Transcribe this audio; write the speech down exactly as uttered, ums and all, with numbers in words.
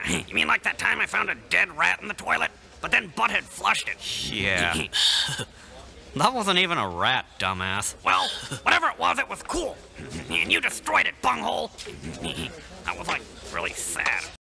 You mean like that time I found a dead rat in the toilet, but then Butthead flushed it? Yeah. That wasn't even a rat, dumbass. Well, whatever it was, it was cool. And you destroyed it, bunghole. That was, like, really sad.